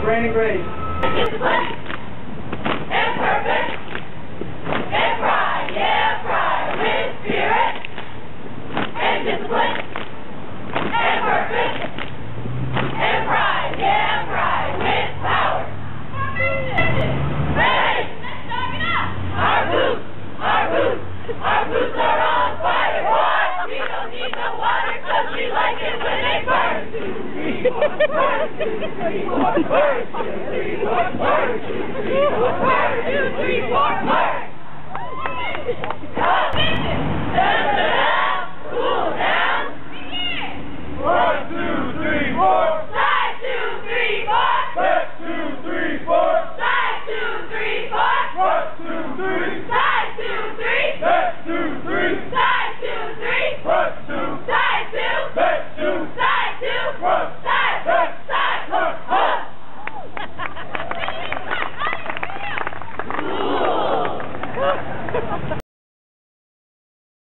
Brandon Grace. Discipline and purpose and pride, yeah, pride with spirit and discipline and purpose and pride, yeah, pride with power. Ready? Our boots are on fire, boy. We don't need no water 'cause we like it when they burn. 2, 3, 4, burn. 2, 3, 4, burn. 2, 3, 4, burn. 2, 3, 4, burn. 2, 3, 4, burn. Come!